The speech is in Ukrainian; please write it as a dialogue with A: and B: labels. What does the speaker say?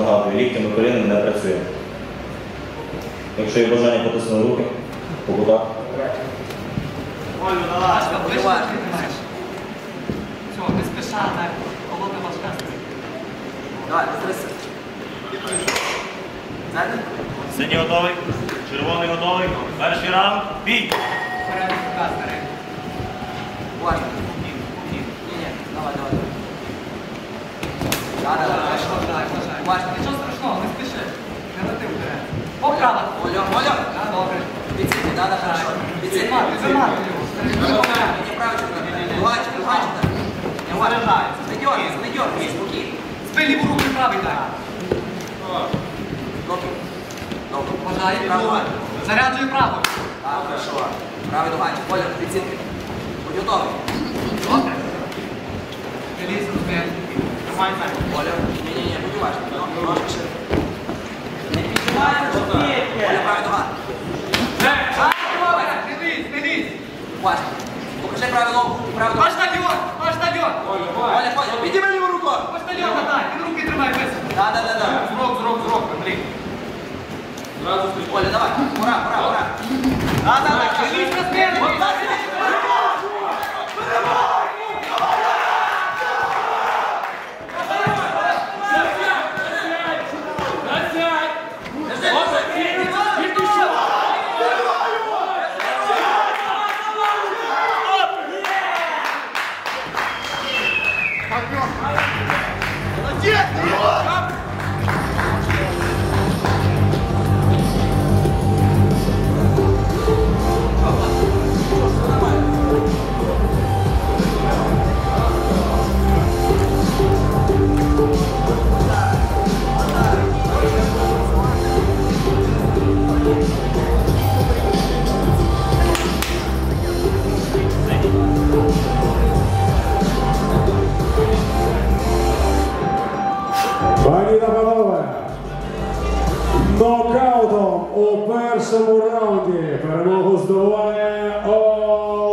A: нагадую, ліктями колінами не працює. Якщо є бажання, потиснули руки по кутах.
B: Олю, давай, все, не спеша, так, колоти важка.
C: Давай, стреси.
D: Синій готовий, червоний готовий. Перший раунд, бій!
B: Вперед, показ, вперед.
C: Уважно. Ні, давай.
B: Уважно, нічого страшного, не спіши. Не лети вперед. Поправа.
C: Оля.
B: Добре.
C: Підсидни, хорошо. Підсидни.
B: Підзимати його.
C: Не правильно. Дугачик. Не уважається. Не дергайся, спокійно.
B: Збий ліву руку, правий дай.
C: Добре.
B: Бажаю. Заряджую праву.
C: Так, хорошо. Правий дугачик. Оля, підсидни. Будь готовий.
B: Добре. Лізь, розбій.
C: Оля, ні, будь уважно. Ножки шире. Не піджимайся, Оля, правий дуга.
B: Не лізь.
C: Уважно. Покажи правий ногу.
B: Почтальон.
C: Оля, підніми ліву руку.
B: Почтальон надай, він руки тримай високо.
C: Да.
B: Зрок, Андрій.
C: Оля, давай. Ура.
B: Не лізь на спину.
E: Пані та панове, нокаутом у першому раунді перемогу здобуває